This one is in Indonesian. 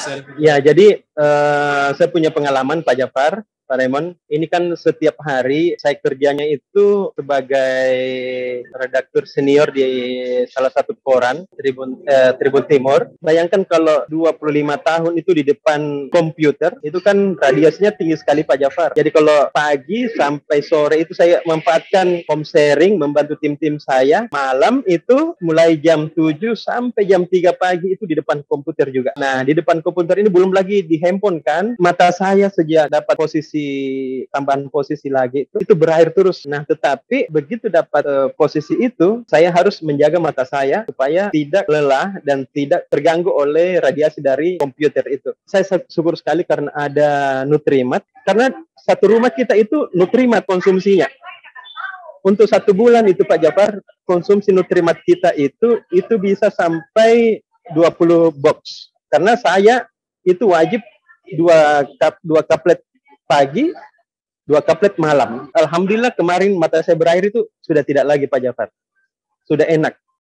Ya, jadi saya punya pengalaman Pak Jafar, Pak Raymond. Ini kan setiap hari saya kerjanya itu sebagai redaktur senior di salah satu koran Tribun Timur. Bayangkan kalau 25 tahun itu di depan komputer, itu kan radiasinya tinggi sekali Pak Jafar. Jadi kalau pagi sampai sore itu saya memanfaatkan home sharing, membantu tim-tim saya. Malam itu mulai jam 7 sampai jam 3 pagi itu di depan komputer juga. Nah, di depan komputer ini belum lagi di handphone kan. Mata saya sejak dapat tambahan posisi lagi itu berair terus. Nah, tetapi begitu dapat posisi itu, saya harus menjaga mata saya supaya tidak lelah dan tidak terganggu oleh radiasi dari komputer itu. Saya syukur sekali karena ada Nutrimat, karena satu rumah kita itu Nutrimat konsumsinya. Untuk 1 bulan itu Pak Jafar, konsumsi Nutrimat kita itu bisa sampai 20 box. Karena saya itu wajib 2 kaplet pagi, 2 kaplet malam. Alhamdulillah kemarin mata saya berair itu sudah tidak lagi Pak Jafar. Sudah enak.